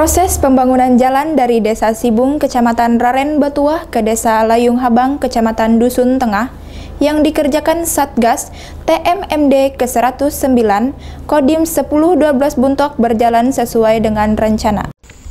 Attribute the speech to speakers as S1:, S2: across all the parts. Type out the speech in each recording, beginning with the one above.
S1: Proses pembangunan jalan dari Desa Sibung, Kecamatan Raren Batuah ke Desa Layung Habang, Kecamatan Dusun Tengah, yang dikerjakan Satgas TMMD ke-109, Kodim 1012 Buntok berjalan sesuai dengan rencana.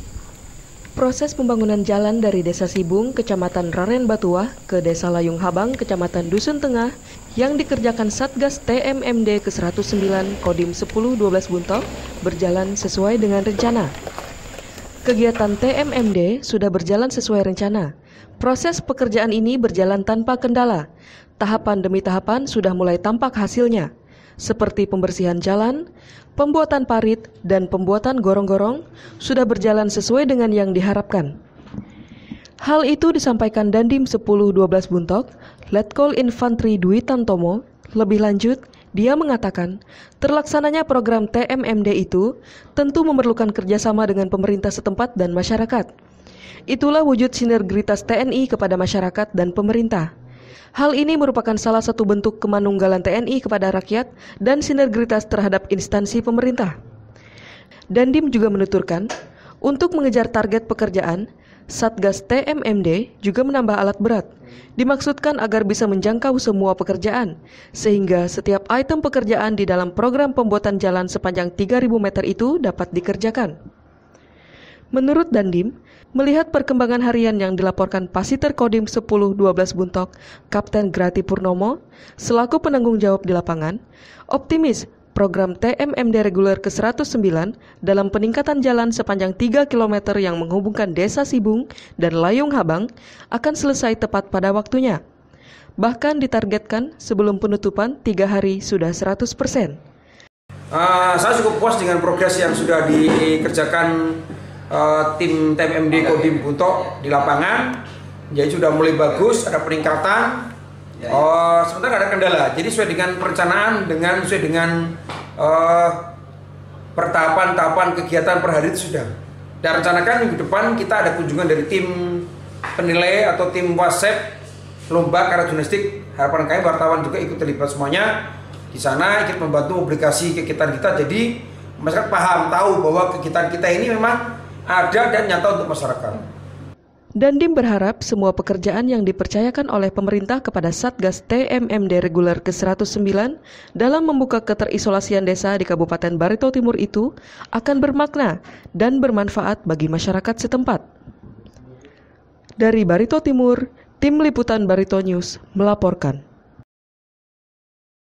S2: Proses pembangunan jalan dari Desa Sibung, Kecamatan Raren Batuah ke Desa Layung Habang, Kecamatan Dusun Tengah, yang dikerjakan Satgas TMMD ke-109, Kodim 1012 Buntok berjalan sesuai dengan rencana. Kegiatan TMMD sudah berjalan sesuai rencana. Proses pekerjaan ini berjalan tanpa kendala. Tahapan demi tahapan sudah mulai tampak hasilnya, seperti pembersihan jalan, pembuatan parit, dan pembuatan gorong-gorong sudah berjalan sesuai dengan yang diharapkan. Hal itu disampaikan Dandim 1012 Buntok, Letkol Infantri Dwi Tantomo. Lebih lanjut, dia mengatakan, terlaksananya program TMMD itu tentu memerlukan kerjasama dengan pemerintah setempat dan masyarakat. Itulah wujud sinergitas TNI kepada masyarakat dan pemerintah. Hal ini merupakan salah satu bentuk kemanunggalan TNI kepada rakyat dan sinergitas terhadap instansi pemerintah. Dandim juga menuturkan, untuk mengejar target pekerjaan, Satgas TMMD juga menambah alat berat, dimaksudkan agar bisa menjangkau semua pekerjaan, sehingga setiap item pekerjaan di dalam program pembuatan jalan sepanjang 3.000 meter itu dapat dikerjakan. Menurut Dandim, melihat perkembangan harian yang dilaporkan Pasiter Kodim 1012 Buntok, Kapten Grati Purnomo, selaku penanggung jawab di lapangan, optimis program TMMD reguler ke-109 dalam peningkatan jalan sepanjang 3 km yang menghubungkan Desa Sibung dan Layung Habang akan selesai tepat pada waktunya. Bahkan ditargetkan sebelum penutupan 3 hari sudah 100%.
S3: Saya cukup puas dengan progres yang sudah dikerjakan tim TMMD Kodim Buntok di lapangan. Jadi sudah mulai bagus, ada peningkatan. Sebentar ada kendala, jadi sesuai dengan perencanaan, sesuai dengan pertahapan kegiatan per hari itu sudah. Dan rencanakan minggu depan kita ada kunjungan dari tim penilai atau tim wasep lomba karate jurnalistik. Harapan kami wartawan juga ikut terlibat semuanya di sana, ikut membantu publikasi kegiatan kita. Jadi masyarakat paham, tahu bahwa kegiatan kita ini memang ada dan nyata untuk masyarakat.
S2: Dandim berharap semua pekerjaan yang dipercayakan oleh pemerintah kepada Satgas TMMD reguler ke-109 dalam membuka keterisolasian desa di Kabupaten Barito Timur itu akan bermakna dan bermanfaat bagi masyarakat setempat. Dari Barito Timur, Tim Liputan Barito News melaporkan.